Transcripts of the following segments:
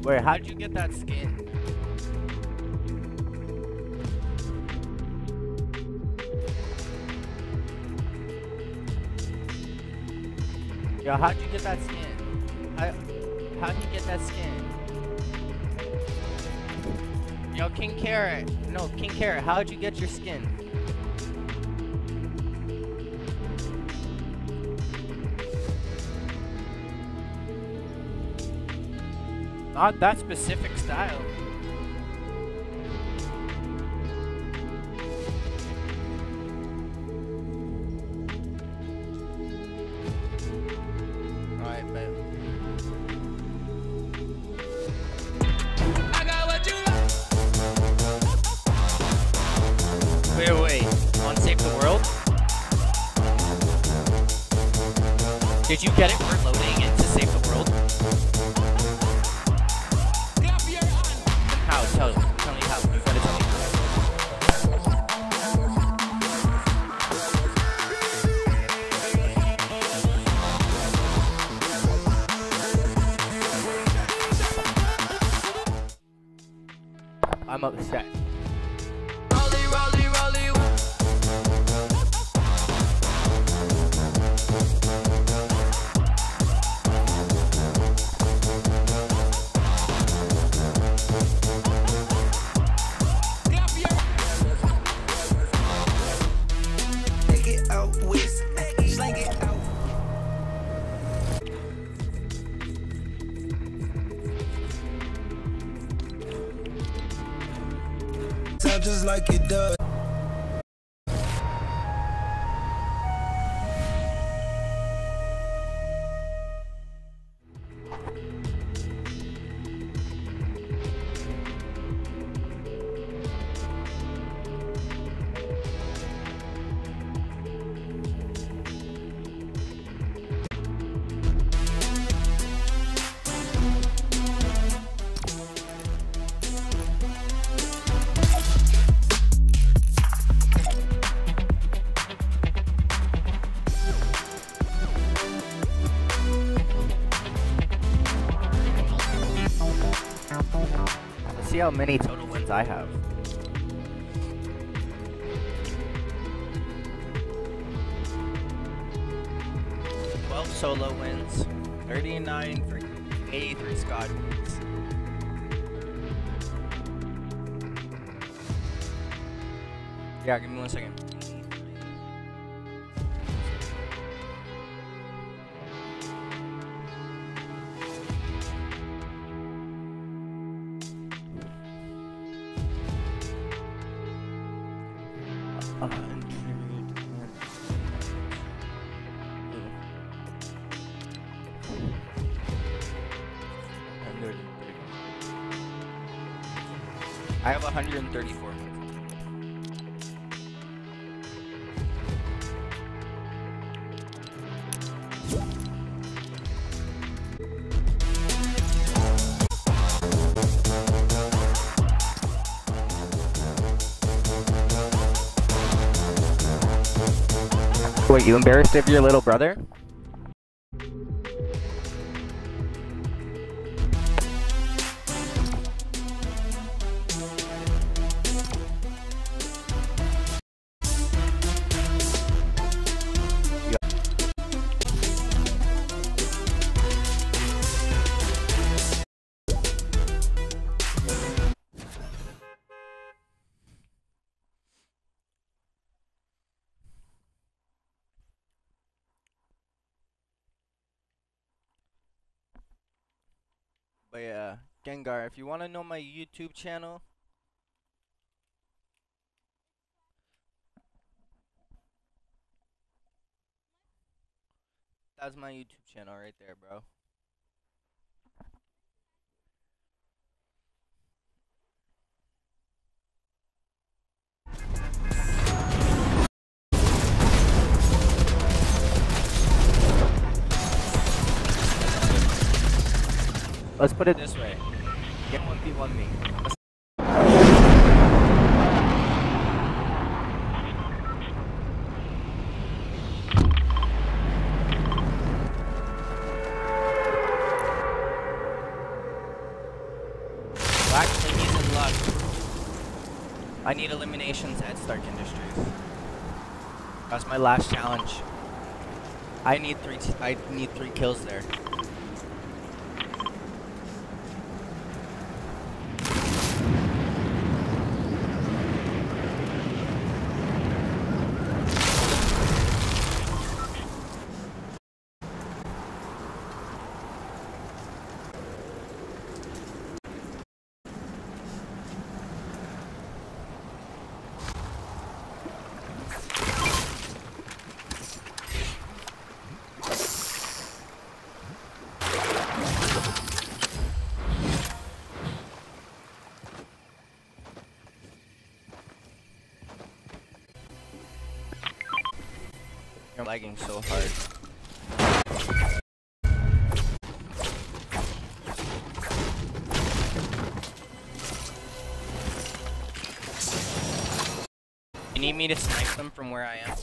Wait, how'd you get that skin? Yo, how'd you get that skin? How'd you get that skin? Yo, King Carrot. No, King Carrot, how'd you get your skin? Not that specific style. Alright, babe. Wait. On Save the World? Did you get it for loading into Save the World? How? Tell me how. You gotta tell me. I'm upset. Just like it does. See how many total wins I have. Solo wins, 39 for 83 squad wins. Yeah, give me 1 second. I have 134. Wait, you embarrassed of your little brother? But yeah, Gengar, if you want to know my YouTube channel, that's my YouTube channel right there, bro. Let's put it this way. Get 1v1 me. I need eliminations at Stark Industries. That's my last challenge. I need three kills there. You're lagging so hard. You need me to snipe them from where I am?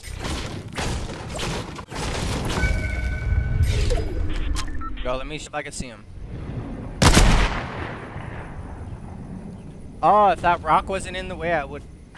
Yo, let me see if I can see him. Oh, if that rock wasn't in the way, I would.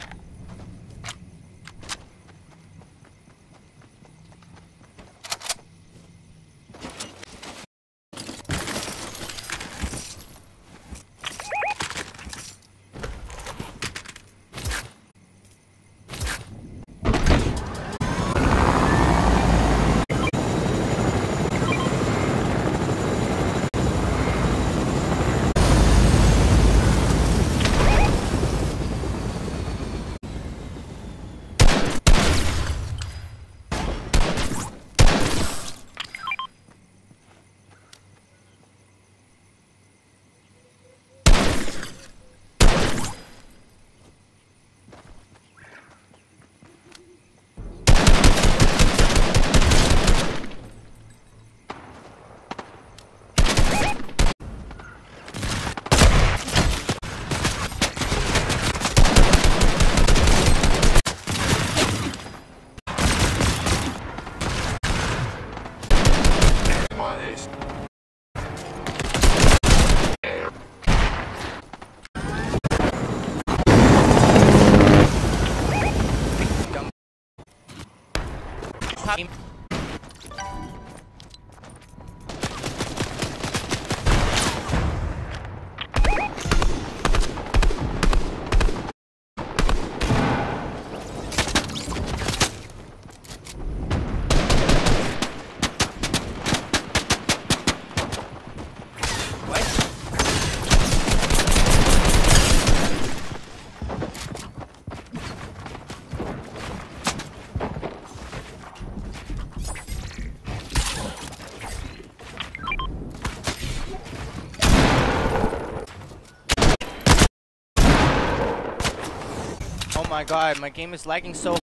Oh my god, my game is lagging so.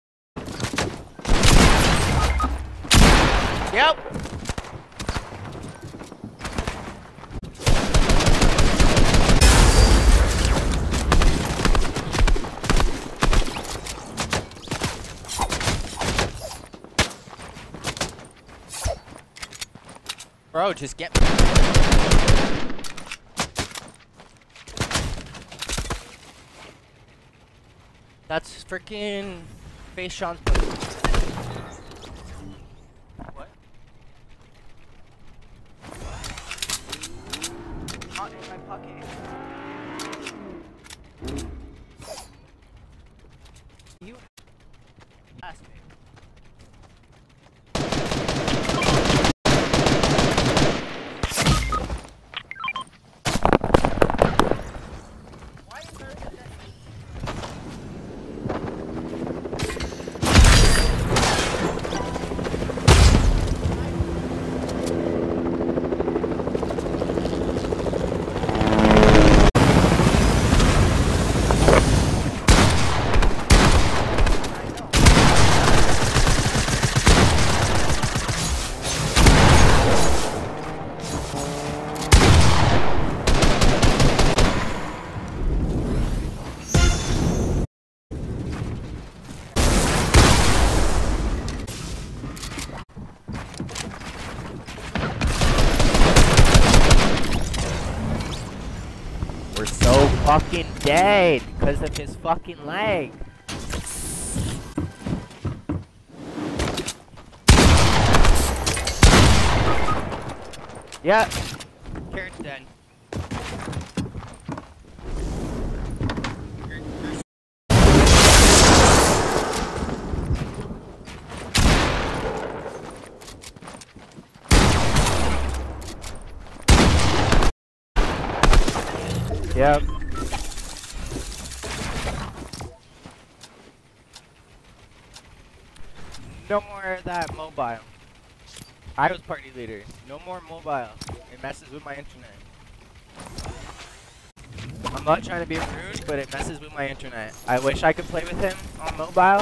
Yep. Bro, just get me. That's freaking Face Sean's. What? Not in my pocket. You asked me. fucking dead because of his fucking leg. Yeah. Carrot's dead. Yep. No more of that mobile. I was party leader. No more mobile. It messes with my internet. I'm not trying to be rude, but it messes with my internet. I wish I could play with him on mobile.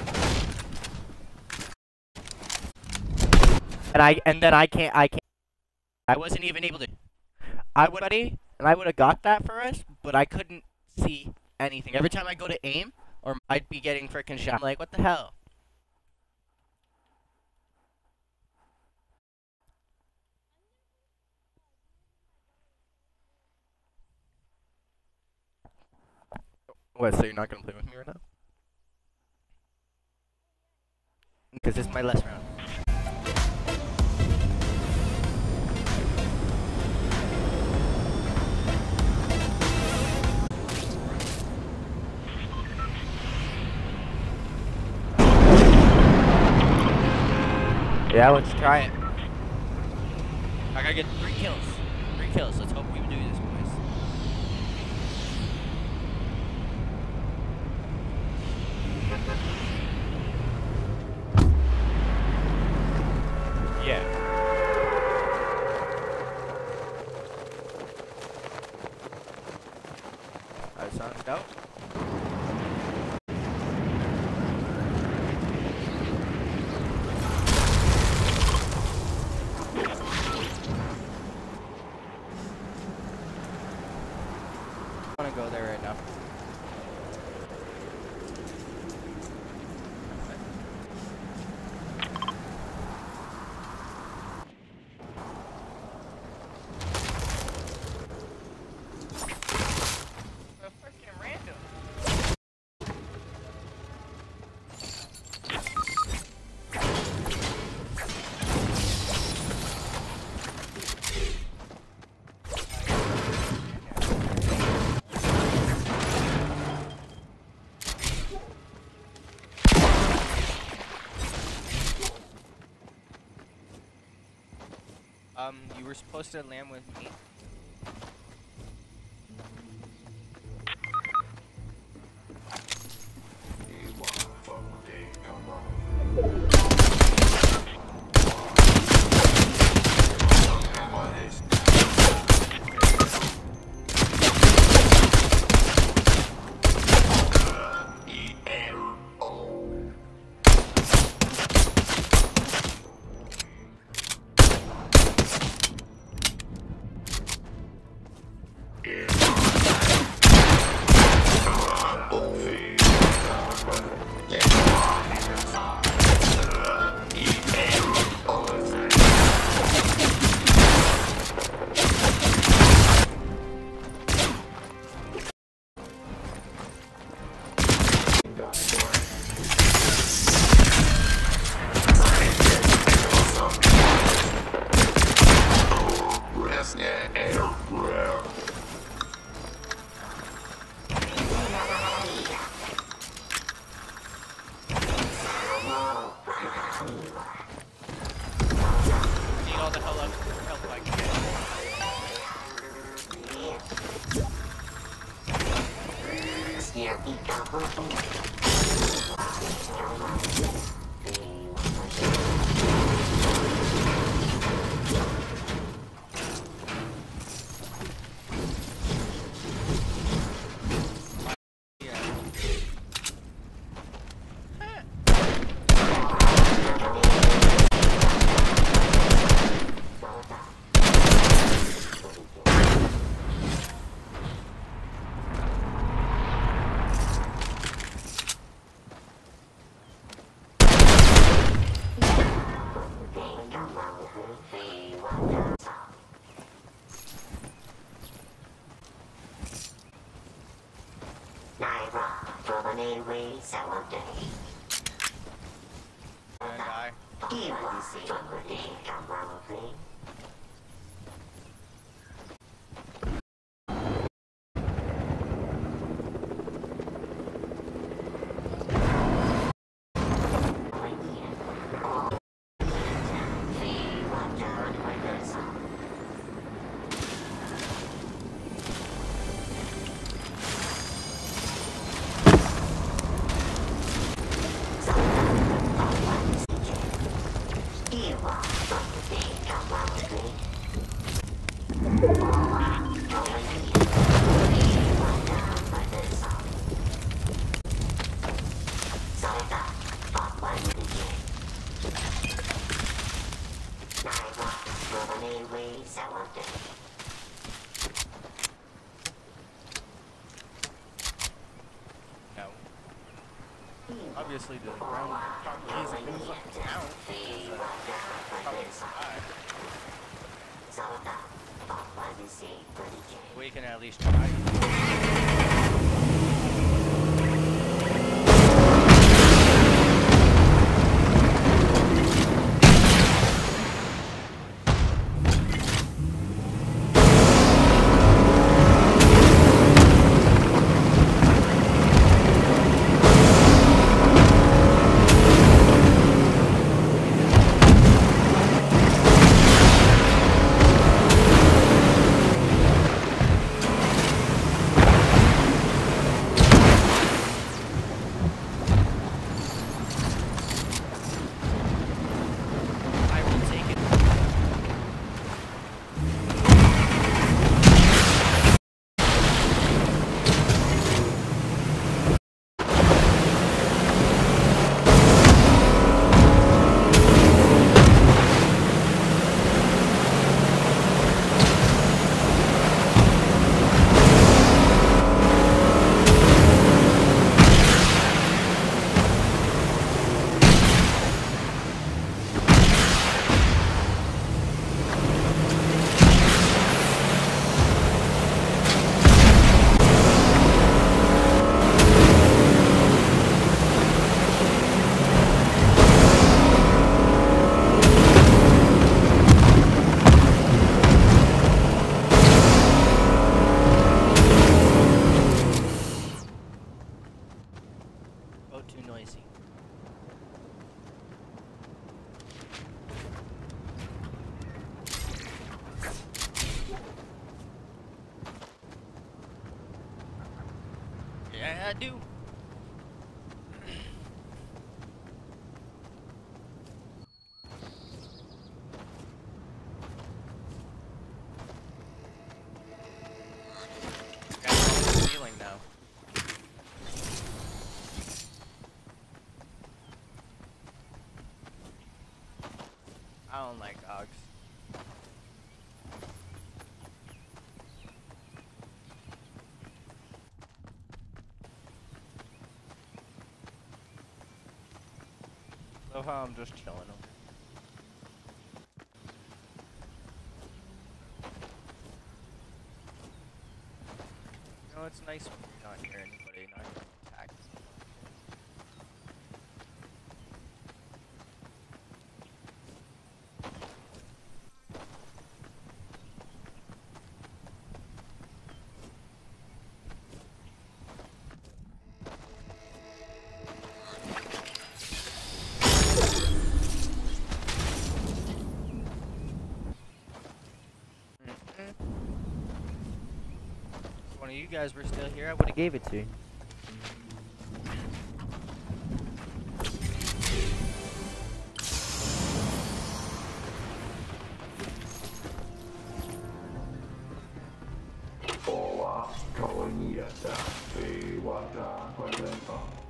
And then I can't. I wasn't even able to. I would have got that for us, but I couldn't see anything. Every time I go to aim, or I'd be getting frickin' shot. I'm like, what the hell? What, so you're not gonna play with me right now? Because this is my last round. Yeah, let's try it. I gotta get 3 kills. 3 kills. Let's hope we do this, boys. Yeah. That sounds dope. I want to go there right now. Freaking random. You were supposed to land with me. Need all the help I can Gonna die. No. Obviously the ground probably isn't gonna fucking count. We can at least try. I will take it. Oh, too noisy. Yeah, I do. Got the feeling now. I don't like dogs. So how I'm just chilling over. You know, it's nice when you're not near anybody, not getting attacked. If one of you guys were still here, I would have gave it to you. 我啊，朝你眼的飞瓦达快乐吧。